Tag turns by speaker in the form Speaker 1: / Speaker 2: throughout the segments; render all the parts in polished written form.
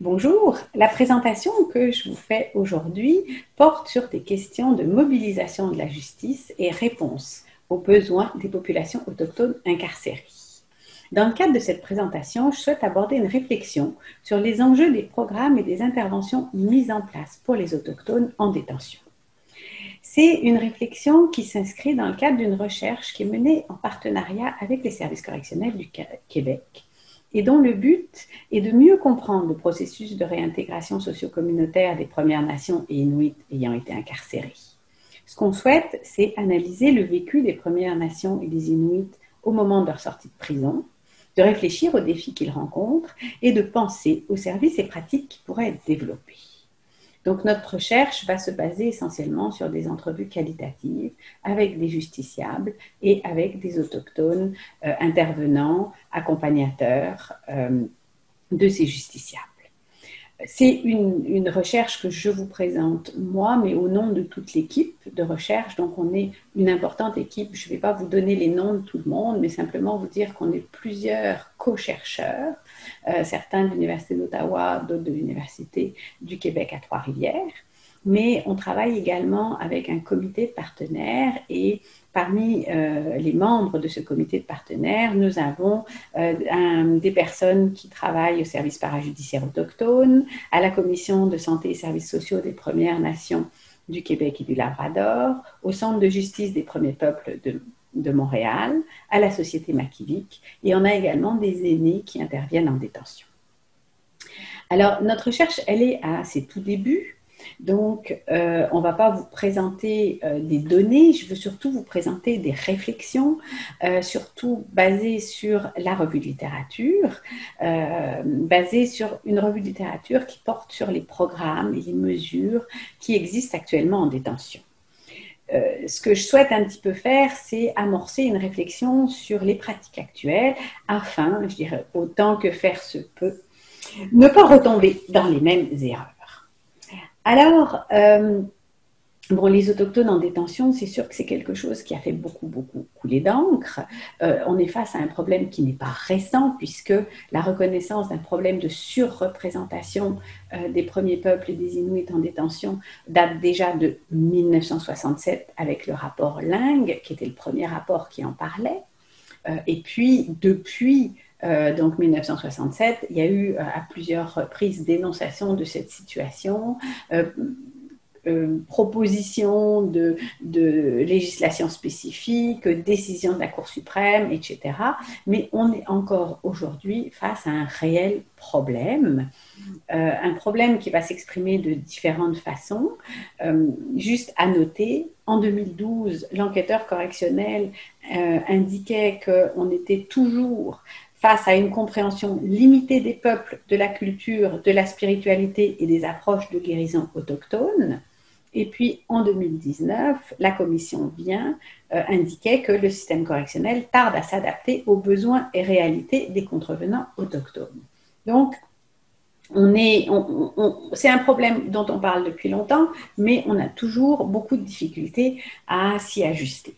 Speaker 1: Bonjour, la présentation que je vous fais aujourd'hui porte sur des questions de mobilisation de la justice et réponse aux besoins des populations autochtones incarcérées. Dans le cadre de cette présentation, je souhaite aborder une réflexion sur les enjeux des programmes et des interventions mises en place pour les autochtones en détention. C'est une réflexion qui s'inscrit dans le cadre d'une recherche qui est menée en partenariat avec les services correctionnels du Québec et dont le but est de mieux comprendre le processus de réintégration socio-communautaire des Premières Nations et Inuits ayant été incarcérés. Ce qu'on souhaite, c'est analyser le vécu des Premières Nations et des Inuits au moment de leur sortie de prison, de réfléchir aux défis qu'ils rencontrent et de penser aux services et pratiques qui pourraient être développés. Donc notre recherche va se baser essentiellement sur des entrevues qualitatives avec des justiciables et avec des autochtones intervenants, accompagnateurs de ces justiciables. C'est une recherche que je vous présente moi, mais au nom de toute l'équipe de recherche. Donc on est une importante équipe. Je ne vais pas vous donner les noms de tout le monde, mais simplement vous dire qu'on est plusieurs co-chercheurs, certains de l'Université d'Ottawa, d'autres de l'Université du Québec à Trois-Rivières. Mais on travaille également avec un comité de partenaires et parmi les membres de ce comité de partenaires, nous avons des personnes qui travaillent au service parajudiciaire autochtone, à la Commission de santé et services sociaux des Premières Nations du Québec et du Labrador, au Centre de justice des Premiers Peuples de Montréal, à la Société Makivik, et on a également des aînés qui interviennent en détention. Alors, notre recherche, elle est à ses tout débuts. Donc, on ne va pas vous présenter des données, je veux surtout vous présenter des réflexions, surtout basées sur la revue de littérature, basées sur une revue de littérature qui porte sur les programmes et les mesures qui existent actuellement en détention. Ce que je souhaite un petit peu faire, c'est amorcer une réflexion sur les pratiques actuelles afin, je dirais, autant que faire se peut, ne pas retomber dans les mêmes erreurs. Alors, les autochtones en détention, c'est sûr que c'est quelque chose qui a fait beaucoup couler d'encre. On est face à un problème qui n'est pas récent, puisque la reconnaissance d'un problème de surreprésentation des premiers peuples et des Inuits en détention date déjà de 1967 avec le rapport Ling, qui était le premier rapport qui en parlait. Et puis, depuis donc 1967, il y a eu à plusieurs reprises dénonciation de cette situation, proposition de législation spécifique, décision de la Cour suprême, etc. Mais on est encore aujourd'hui face à un réel problème, un problème qui va s'exprimer de différentes façons. Juste à noter, en 2012, l'enquêteur correctionnel indiquait qu'on était toujours face à une compréhension limitée des peuples, de la culture, de la spiritualité et des approches de guérison autochtones. Et puis, en 2019, la commission vient indiquer que le système correctionnel tarde à s'adapter aux besoins et réalités des contrevenants autochtones. Donc, c'est un problème dont on parle depuis longtemps, mais on a toujours beaucoup de difficultés à s'y ajuster.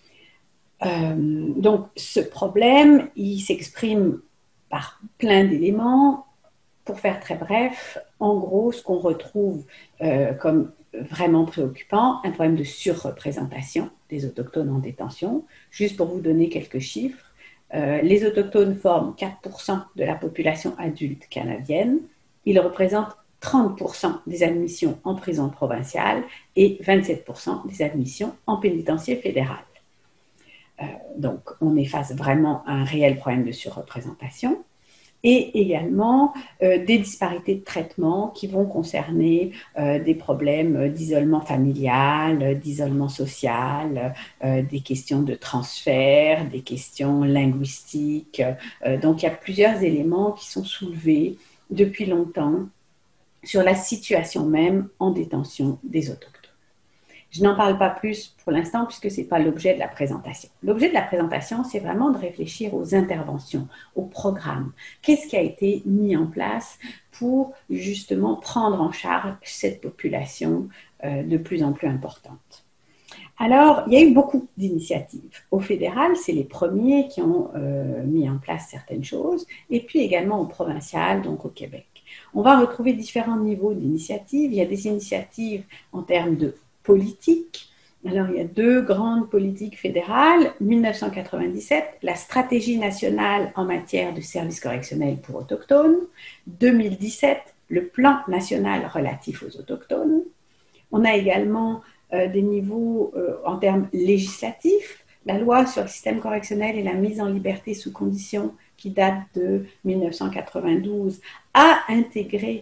Speaker 1: Donc, ce problème, il s'exprime par plein d'éléments. Pour faire très bref, en gros, ce qu'on retrouve comme vraiment préoccupant, un problème de surreprésentation des autochtones en détention. Juste pour vous donner quelques chiffres, les autochtones forment 4% de la population adulte canadienne. Ils représentent 30% des admissions en prison provinciale et 27% des admissions en pénitencier fédéral. Donc, on est face vraiment à un réel problème de surreprésentation. Et également des disparités de traitement qui vont concerner des problèmes d'isolement familial, d'isolement social, des questions de transfert, des questions linguistiques. Donc, il y a plusieurs éléments qui sont soulevés depuis longtemps sur la situation même en détention des autochtones. Je n'en parle pas plus pour l'instant puisque ce n'est pas l'objet de la présentation. L'objet de la présentation, c'est vraiment de réfléchir aux interventions, aux programmes. Qu'est-ce qui a été mis en place pour justement prendre en charge cette population de plus en plus importante? Alors, il y a eu beaucoup d'initiatives. Au fédéral, c'est les premiers qui ont mis en place certaines choses, et puis également au provincial, donc au Québec. On va retrouver différents niveaux d'initiatives. Il y a des initiatives en termes de politique. Alors, il y a deux grandes politiques fédérales. 1997, la stratégie nationale en matière de services correctionnels pour autochtones. 2017, le plan national relatif aux autochtones. On a également des niveaux en termes législatifs. La loi sur le système correctionnel et la mise en liberté sous conditions, qui date de 1992, a intégré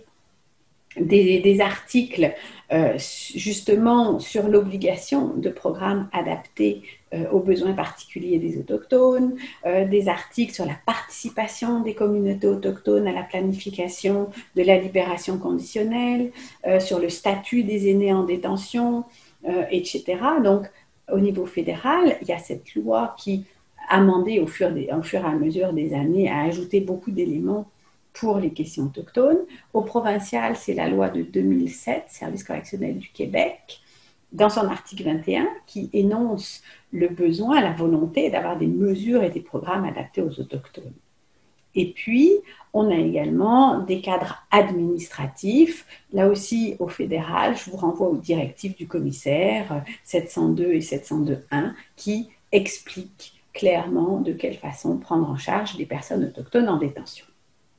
Speaker 1: des articles justement sur l'obligation de programmes adaptés aux besoins particuliers des autochtones, des articles sur la participation des communautés autochtones à la planification de la libération conditionnelle, sur le statut des aînés en détention, etc. Donc, au niveau fédéral, il y a cette loi qui, amendée au fur et à mesure des années, a ajouté beaucoup d'éléments pour les questions autochtones. Au provincial, c'est la loi de 2007, Service correctionnel du Québec, dans son article 21, qui énonce le besoin, la volonté d'avoir des mesures et des programmes adaptés aux autochtones. Et puis, on a également des cadres administratifs. Là aussi, au fédéral, je vous renvoie aux directives du commissaire 702 et 702.1 qui expliquent clairement de quelle façon prendre en charge des personnes autochtones en détention.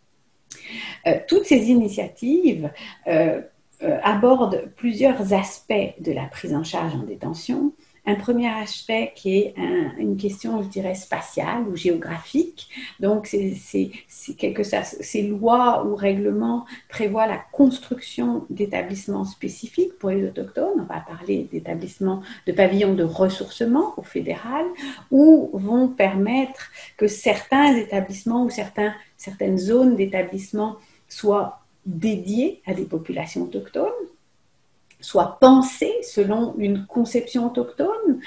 Speaker 1: Toutes ces initiatives abordent plusieurs aspects de la prise en charge en détention. Un premier aspect qui est une question, je dirais, spatiale ou géographique. Donc, ces lois ou règlements prévoient la construction d'établissements spécifiques pour les autochtones. On va parler d'établissements, de pavillons de ressourcement au fédéral, où vont permettre que certains établissements ou certaines zones d'établissement soient dédiées à des populations autochtones, soit pensées selon une conception autochtone,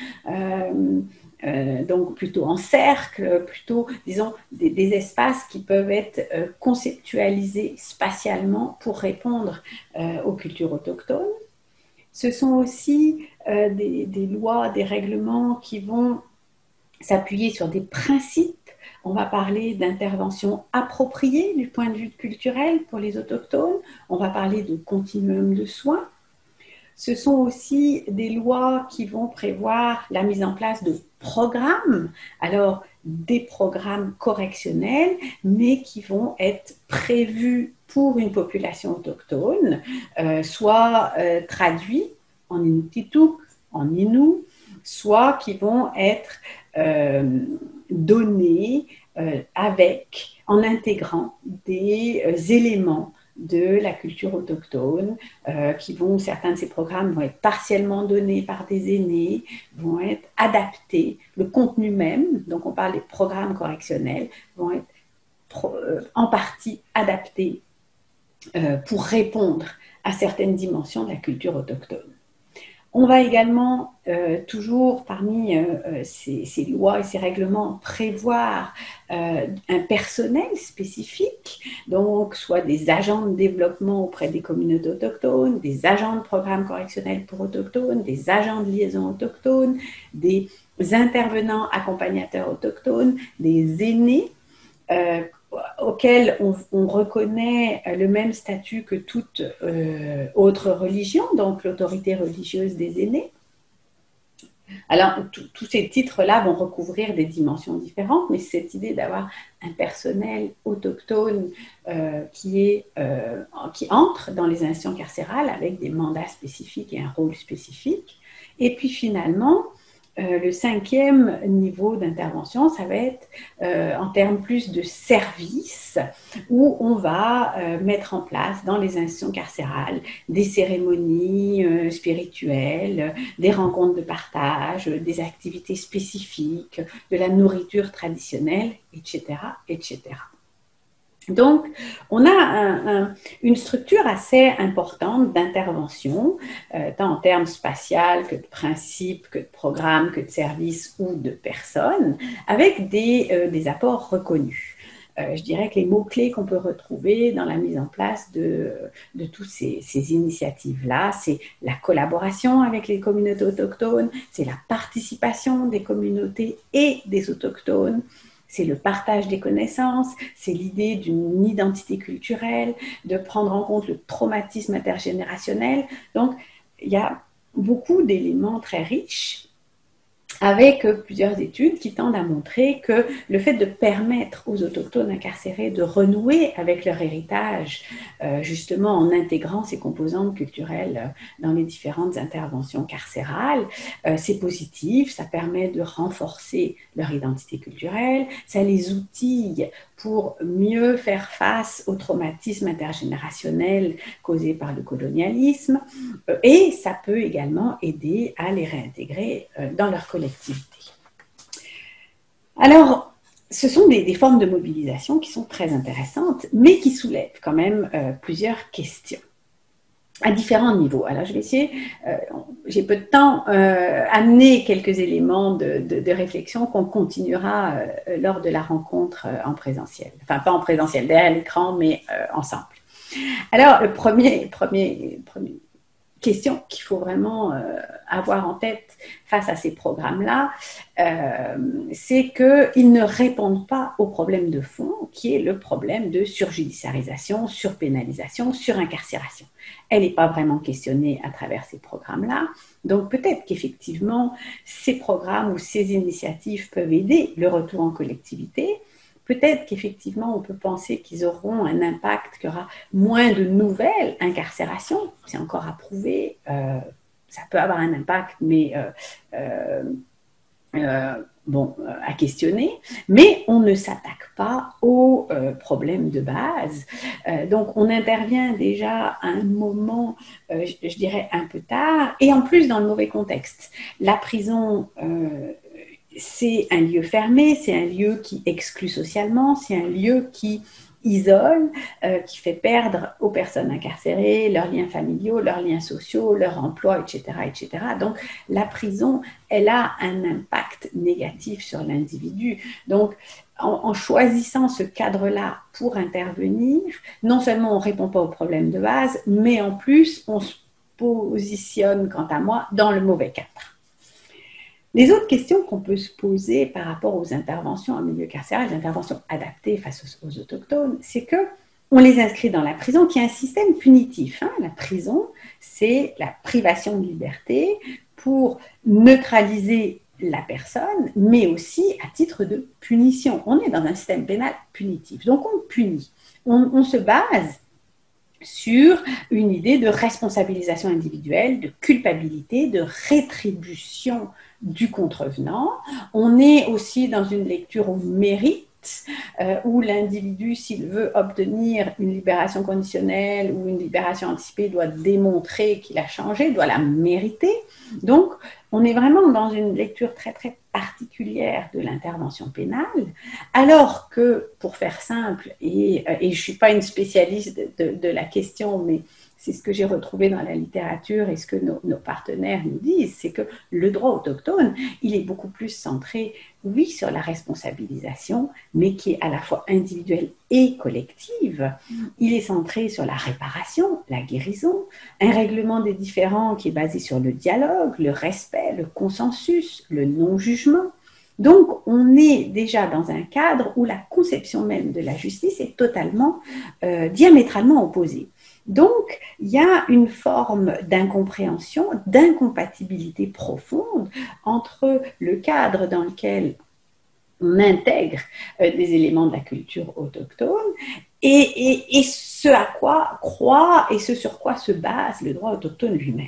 Speaker 1: donc plutôt en cercle, plutôt, disons, des espaces qui peuvent être conceptualisés spatialement pour répondre aux cultures autochtones. Ce sont aussi des lois, des règlements qui vont s'appuyer sur des principes. On va parler d'intervention appropriée du point de vue culturel pour les autochtones. On va parler de continuum de soins. Ce sont aussi des lois qui vont prévoir la mise en place de programmes, alors des programmes correctionnels, mais qui vont être prévus pour une population autochtone, soit traduits en Inuktitut, en Innu, soit qui vont être donnés en intégrant des éléments de la culture autochtone, certains de ces programmes vont être partiellement donnés par des aînés, vont être adaptés, le contenu même, donc on parle des programmes correctionnels, vont être en partie adaptés pour répondre à certaines dimensions de la culture autochtone. On va également, toujours parmi ces lois et ces règlements, prévoir un personnel spécifique, donc soit des agents de développement auprès des communautés autochtones, des agents de programmes correctionnels pour autochtones, des agents de liaison autochtones, des intervenants accompagnateurs autochtones, des aînés, auxquels on reconnaît le même statut que toute autre religion, donc l'autorité religieuse des aînés. Alors, tous ces titres-là vont recouvrir des dimensions différentes, mais cette idée d'avoir un personnel autochtone qui entre dans les institutions carcérales avec des mandats spécifiques et un rôle spécifique. Et puis finalement, le cinquième niveau d'intervention, ça va être en termes plus de services, où on va mettre en place dans les institutions carcérales des cérémonies spirituelles, des rencontres de partage, des activités spécifiques, de la nourriture traditionnelle, etc., etc. Donc, on a une structure assez importante d'intervention, tant en termes spatial que de principes, que de programmes, que de services ou de personnes, avec des apports reconnus. Je dirais que les mots-clés qu'on peut retrouver dans la mise en place de toutes ces initiatives-là, c'est la collaboration avec les communautés autochtones, c'est la participation des communautés et des autochtones, c'est le partage des connaissances, c'est l'idée d'une identité culturelle, de prendre en compte le traumatisme intergénérationnel. Donc, il y a beaucoup d'éléments très riches avec plusieurs études qui tendent à montrer que le fait de permettre aux autochtones incarcérés de renouer avec leur héritage, justement en intégrant ces composantes culturelles dans les différentes interventions carcérales, c'est positif, ça permet de renforcer leur identité culturelle, ça les outille pour mieux faire face au traumatisme intergénérationnel causé par le colonialisme, et ça peut également aider à les réintégrer dans leur collectivité. Alors, ce sont des formes de mobilisation qui sont très intéressantes, mais qui soulèvent quand même plusieurs questions à différents niveaux. Alors, je vais essayer, j'ai peu de temps, amener quelques éléments de réflexion qu'on continuera lors de la rencontre en présentiel. Enfin, pas en présentiel, derrière l'écran, mais ensemble. Alors, le premier question qu'il faut vraiment avoir en tête face à ces programmes-là, c'est qu'ils ne répondent pas au problème de fond, qui est le problème de surjudiciarisation, surpénalisation, surincarcération. Elle n'est pas vraiment questionnée à travers ces programmes-là. Donc peut-être qu'effectivement, ces programmes ou ces initiatives peuvent aider le retour en collectivité. Peut-être qu'effectivement, on peut penser qu'ils auront un impact, qu'il y aura moins de nouvelles incarcérations. C'est encore à prouver. Ça peut avoir un impact, mais à questionner. Mais on ne s'attaque pas aux problèmes de base. Donc, on intervient déjà à un moment, je dirais, un peu tard, et en plus dans le mauvais contexte. La prison... c'est un lieu fermé, c'est un lieu qui exclut socialement, c'est un lieu qui isole, qui fait perdre aux personnes incarcérées leurs liens familiaux, leurs liens sociaux, leur emploi, etc., etc. Donc, la prison, elle a un impact négatif sur l'individu. Donc, en choisissant ce cadre-là pour intervenir, non seulement on ne répond pas aux problèmes de base, mais en plus, on se positionne, quant à moi, dans le mauvais cadre. Les autres questions qu'on peut se poser par rapport aux interventions en milieu carcéral, les interventions adaptées face aux autochtones, c'est qu'on les inscrit dans la prison, qui est un système punitif. La prison, c'est la privation de liberté pour neutraliser la personne, mais aussi à titre de punition. On est dans un système pénal punitif, donc on punit. On se base sur une idée de responsabilisation individuelle, de culpabilité, de rétribution du contrevenant. On est aussi dans une lecture au mérite, où l'individu, s'il veut obtenir une libération conditionnelle ou une libération anticipée, doit démontrer qu'il a changé, doit la mériter. Donc, on est vraiment dans une lecture très, très particulière de l'intervention pénale, alors que, pour faire simple, et je ne suis pas une spécialiste de la question, mais c'est ce que j'ai retrouvé dans la littérature et ce que nos partenaires nous disent, c'est que le droit autochtone, il est beaucoup plus centré, oui, sur la responsabilisation, mais qui est à la fois individuelle et collective. Il est centré sur la réparation, la guérison, un règlement des différends qui est basé sur le dialogue, le respect, le consensus, le non-jugement. Donc, on est déjà dans un cadre où la conception même de la justice est totalement, diamétralement opposée. Donc, il y a une forme d'incompréhension, d'incompatibilité profonde entre le cadre dans lequel on intègre des éléments de la culture autochtone et ce à quoi croit et ce sur quoi se base le droit autochtone lui-même.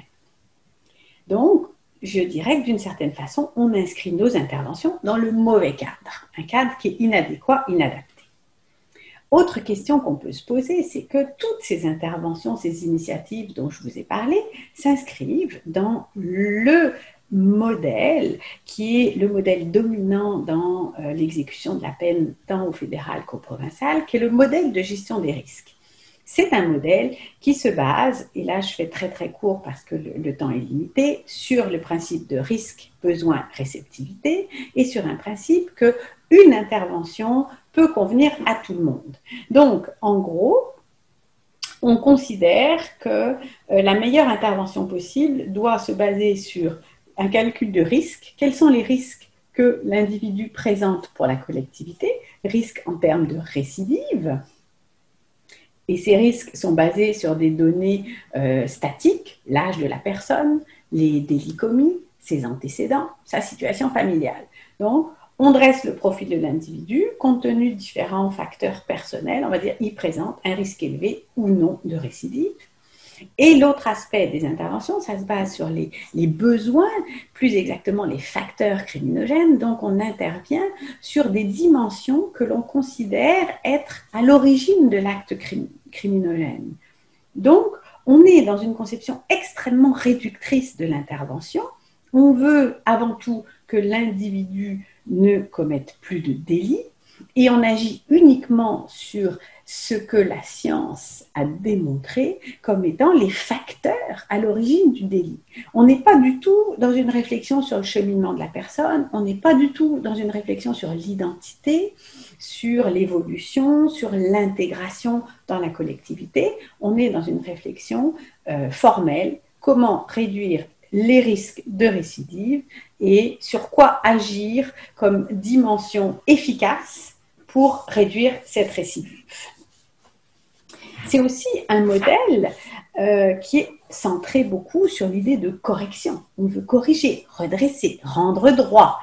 Speaker 1: Donc, je dirais que d'une certaine façon, on inscrit nos interventions dans le mauvais cadre, un cadre qui est inadéquat, inadapté. Autre question qu'on peut se poser, c'est que toutes ces interventions, ces initiatives dont je vous ai parlé, s'inscrivent dans le modèle qui est le modèle dominant dans l'exécution de la peine tant au fédéral qu'au provincial, qui est le modèle de gestion des risques. C'est un modèle qui se base, et là je fais très très court parce que le temps est limité, sur le principe de risque, besoin, réceptivité, et sur un principe qu'une intervention peut convenir à tout le monde. Donc, en gros, on considère que la meilleure intervention possible doit se baser sur un calcul de risque. Quels sont les risques que l'individu présente pour la collectivité, risques en termes de récidive. Et ces risques sont basés sur des données statiques, l'âge de la personne, les délits commis, ses antécédents, sa situation familiale. Donc, on dresse le profil de l'individu compte tenu de différents facteurs personnels. On va dire il présente un risque élevé ou non de récidive. Et l'autre aspect des interventions, ça se base sur les besoins, plus exactement les facteurs criminogènes. Donc, on intervient sur des dimensions que l'on considère être à l'origine de l'acte criminogène. Donc, on est dans une conception extrêmement réductrice de l'intervention. On veut avant tout que l'individu ne commette plus de délits et on agit uniquement sur ce que la science a démontré comme étant les facteurs à l'origine du délit. On n'est pas du tout dans une réflexion sur le cheminement de la personne, on n'est pas du tout dans une réflexion sur l'identité, sur l'évolution, sur l'intégration dans la collectivité. On est dans une réflexion formelle, comment réduire les risques de récidive et sur quoi agir comme dimension efficace pour réduire cette récidive. C'est aussi un modèle qui est centré beaucoup sur l'idée de correction. On veut corriger, redresser, rendre droit.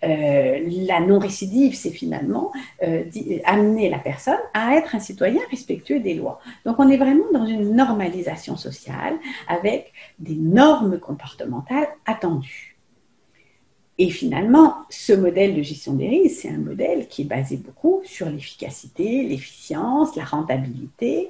Speaker 1: La non-récidive, c'est finalement amener la personne à être un citoyen respectueux des lois. Donc on est vraiment dans une normalisation sociale avec des normes comportementales attendues. Et finalement, ce modèle de gestion des risques, c'est un modèle qui est basé beaucoup sur l'efficacité, l'efficience, la rentabilité,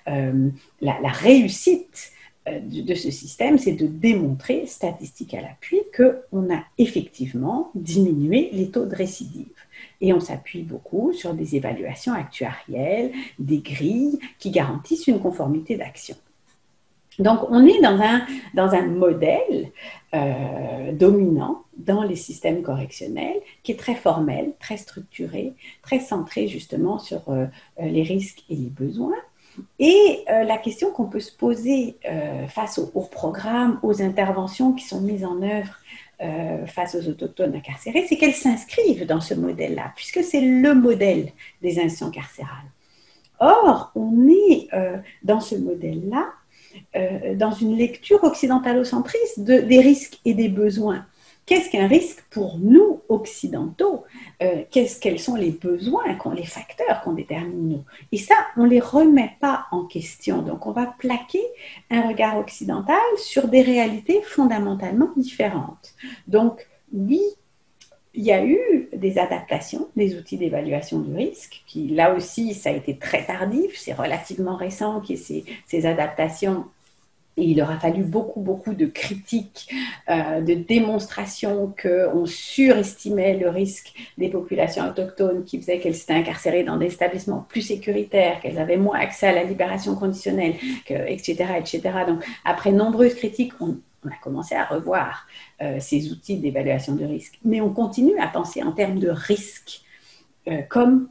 Speaker 1: la réussite de ce système, c'est de démontrer, statistique à l'appui, qu'on a effectivement diminué les taux de récidive. Et on s'appuie beaucoup sur des évaluations actuarielles, des grilles qui garantissent une conformité d'action. Donc, on est dans un modèle dominant dans les systèmes correctionnels qui est très formel, très structuré, très centré justement sur les risques et les besoins. Et la question qu'on peut se poser face aux programmes, aux interventions qui sont mises en œuvre face aux autochtones incarcérés, c'est qu'elles s'inscrivent dans ce modèle-là, puisque c'est le modèle des institutions carcérales. Or, on est dans ce modèle-là dans une lecture occidentalocentriste des risques et des besoins. Qu'est-ce qu'un risque pour nous, occidentaux? Quels sont les besoins, les facteurs qu'on détermine nous? Et ça, on ne les remet pas en question. Donc, on va plaquer un regard occidental sur des réalités fondamentalement différentes. Donc, oui, il y a eu des adaptations des outils d'évaluation du risque, qui là aussi, ça a été très tardif, c'est relativement récent qu'il y ait ces adaptations. Et il aura fallu beaucoup de critiques, de démonstrations qu'on surestimait le risque des populations autochtones qui faisaient qu'elles s'étaient incarcérées dans des établissements plus sécuritaires, qu'elles avaient moins accès à la libération conditionnelle, etc., etc. Donc, après nombreuses critiques, on a commencé à revoir ces outils d'évaluation de risque. Mais on continue à penser en termes de risque, comme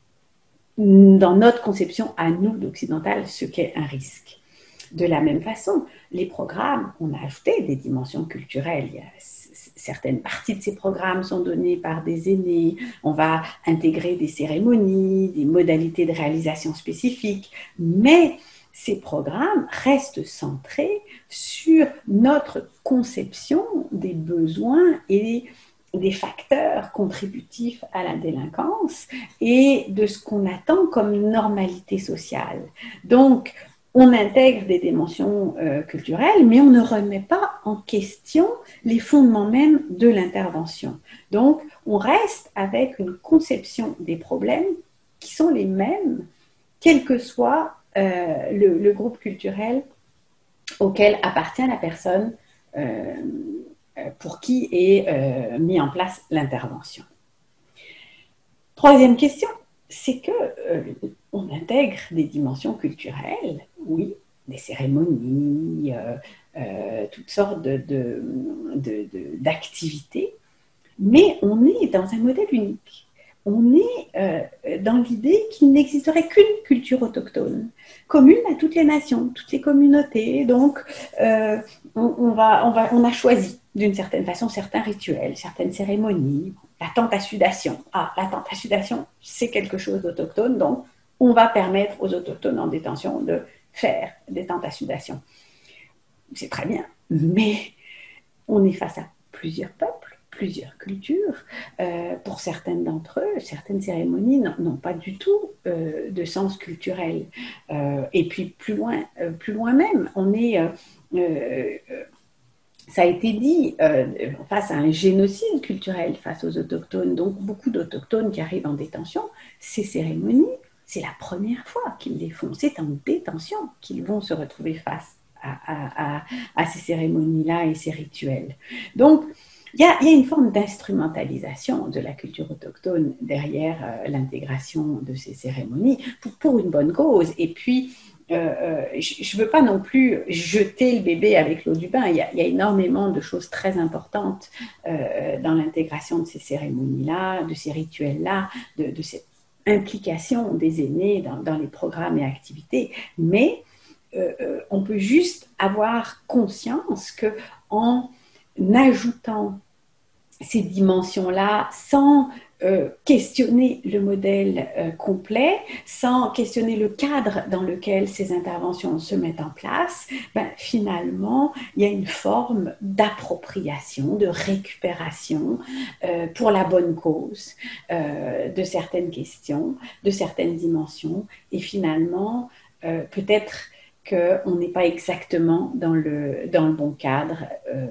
Speaker 1: dans notre conception à nous, d'occidental, ce qu'est un risque. De la même façon, les programmes, on a ajouté des dimensions culturelles. Certaines parties de ces programmes sont données par des aînés. On va intégrer des cérémonies, des modalités de réalisation spécifiques. Mais ces programmes restent centrés sur notre conception des besoins et des facteurs contributifs à la délinquance et de ce qu'on attend comme normalité sociale. Donc, on intègre des dimensions culturelles, mais on ne remet pas en question les fondements même de l'intervention. Donc, on reste avec une conception des problèmes qui sont les mêmes, quel que soit le groupe culturel auquel appartient la personne pour qui est mis en place l'intervention. Troisième question, c'est que on intègre des dimensions culturelles, oui, des cérémonies, toutes sortes d'activités, mais on est dans un modèle unique. On est dans l'idée qu'il n'existerait qu'une culture autochtone, commune à toutes les nations, toutes les communautés. Donc, on a choisi d'une certaine façon certains rituels, certaines cérémonies. la tente à sudation. Ah, la tente à sudation, c'est quelque chose d'autochtone, donc on va permettre aux autochtones en détention de faire des tentes à sudation. C'est très bien, mais on est face à plusieurs peuples, plusieurs cultures. Pour certaines d'entre eux, certaines cérémonies n'ont pas du tout de sens culturel. Et puis plus loin même, on est ça a été dit, face à un génocide culturel face aux autochtones. Donc beaucoup d'autochtones qui arrivent en détention, ces cérémonies, c'est la première fois qu'ils les font. C'est en détention qu'ils vont se retrouver face à ces cérémonies-là et ces rituels. Donc, il y a une forme d'instrumentalisation de la culture autochtone derrière l'intégration de ces cérémonies pour une bonne cause. Et puis, je ne veux pas non plus jeter le bébé avec l'eau du bain. Il y a énormément de choses très importantes dans l'intégration de ces cérémonies-là, de ces rituels-là, de cette implication des aînés dans les programmes et activités. Mais on peut juste avoir conscience qu'en ajoutant ces dimensions-là sans questionner le modèle complet, sans questionner le cadre dans lequel ces interventions se mettent en place, finalement, il y a une forme d'appropriation, de récupération pour la bonne cause de certaines questions, de certaines dimensions, et finalement, peut-être qu'on n'est pas exactement dans le bon cadre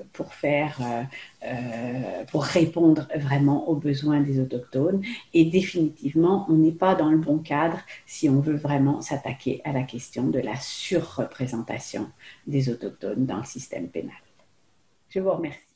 Speaker 1: pour répondre vraiment aux besoins des autochtones. Et définitivement, on n'est pas dans le bon cadre si on veut vraiment s'attaquer à la question de la surreprésentation des autochtones dans le système pénal. Je vous remercie.